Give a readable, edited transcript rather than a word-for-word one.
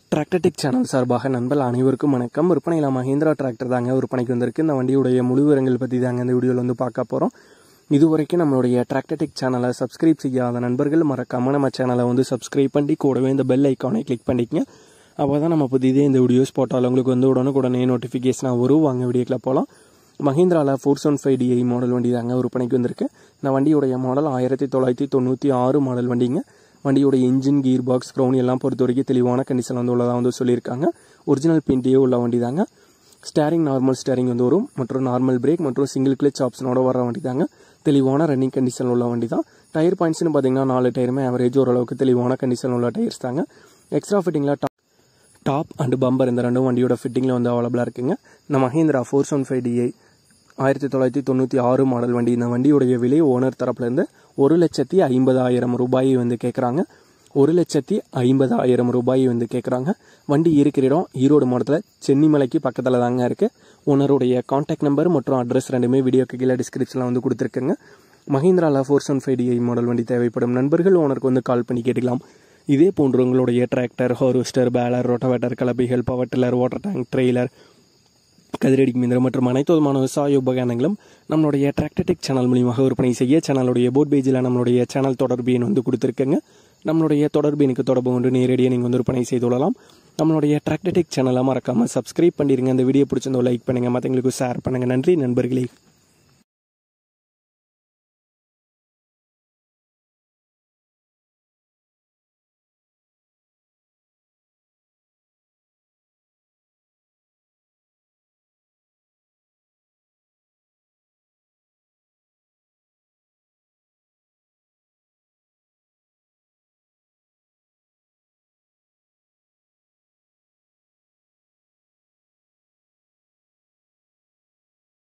Tractor Tech channel சார்பாக நண்பர்கள் அனைவருக்கும் வணக்கம். விற்பனையில் மஹிந்திரா டிராக்டர் தாங்க விற்பனைக்கு வந்திருக்கு. இந்த வண்டியுடைய முழு விவரங்கள் பற்றி தாங்க இந்த வீடியோவில் வந்து பார்க்க போகிறோம். இதுவரைக்கும் நம்மளுடைய டிராக்டர்டெக் சேனலை சப்ஸ்கிரைப் செய்யாத நண்பர்கள் மறக்காம நம்ம சேனலை வந்து சப்ஸ்கிரைப் பண்ணி கூடவே இந்த பெல் ஐக்கானை கிளிக் பண்ணிக்கங்க. அப்போ தான் நம்ம புதிதே இந்த வீடியோஸ் போட்டால் உங்களுக்கு வந்து உடனே நோட்டிஃபிகேஷனாக வரும். வாங்க வீடியோக்கில் போகலாம். மஹிந்திராவில் 475DI மாடல் வண்டி தாங்க விற்பனைக்கு வந்திருக்கு. இந்த வண்டியுடைய மாடல் 1996 மாடல் வண்டிங்க. வண்டியோட இன்ஜின், கீர் பாக்ஸ், க்ரௌன் எல்லாம் பொறுத்த வரைக்கும் தெளிவான கண்டிஷன் வந்து உள்ளதாக வந்து சொல்லியிருக்காங்க. ஒரிஜினல் பெயிண்டியே உள்ள வண்டி தாங்க. ஸ்டேரிங் நார்மல் ஸ்டேரிங் வந்து வரும் மற்றும் நார்மல் பிரேக் மற்றும் சிங்கிள் கிளச் ஆப்ஷனோட வர வண்டி தாங்க. தெளிவான ரன்னிங் கண்டிஷன் உள்ள வண்டி தான். டயர் பாயிண்ட்ஸ்னு பார்த்தீங்கன்னா 4 டயருமே ஆவரேஜ் ஓரளவுக்கு தெளிவான கண்டிஷன் உள்ள டயர்ஸ் தாங்க. எக்ஸ்ட்ரா ஃபிட்டிங்கில் டாப் அண்ட் பம்பர் இந்த ரெண்டும் வண்டியோட ஃபிட்டிங்கில் வந்து அவைலபிளாக இருக்குங்க. இந்த மஹிந்திரா 475DI 1996 மாடல் வண்டி. இந்த வண்டியுடைய விலை ஓனர் தரப்புலேருந்து 1,50,000 ரூபாயை வந்து கேட்குறாங்க. 1,50,000 ரூபாயை வந்து கேட்குறாங்க. வண்டி இருக்கிற இடம் ஈரோடு மாவட்டத்தில் சென்னிமலைக்கு பக்கத்தில் தாங்க இருக்குது. ஓனருடைய கான்டாக்ட் நம்பர் மற்றும் அட்ரஸ் ரெண்டுமே வீடியோக்கு கீழே டிஸ்கிரிப்ஷனில் வந்து கொடுத்துருக்குங்க. மஹிந்திராவில் 475DI மாடல் வண்டி தேவைப்படும் நண்பர்கள் ஓனருக்கு வந்து கால் பண்ணி கேட்டுக்கலாம். இதே போன்று உங்களுடைய டிராக்டர், ஹார்வெஸ்டர், பேலர், ரோட்டவேட்டர், கலப்பைகள், power tiller, water tank, trailer, கதிரடிக்கும் இயந்திரம் மற்றும் அனைத்து விதமான விவசாய உபகரணங்களும் நம்மளுடைய டிராக்டர்டெக் சேனல் மூலியமாக விற்பனை செய்ய சேனலுடைய போர்ட் பேஜில் நம்மளுடைய சேனல் தொடர்பு எண் வந்து கொடுத்துருக்கேங்க. நம்மளுடைய தொடர்பு எனக்கு தொடர்பு கொண்டு நேரடியாக நீங்கள் வந்து விற்பனை செய்து கொள்ளலாம். நம்மளுடைய டிராக்டர்டெக் சேனலை மறக்காமல் சப்ஸ்கிரைப் பண்ணிடுங்க. இந்த வீடியோ பிடிச்சிருந்தோ லைக் பண்ணுங்கள், மற்றவங்களுக்கு ஷேர் பண்ணுங்கள். நன்றி நண்பர்களே.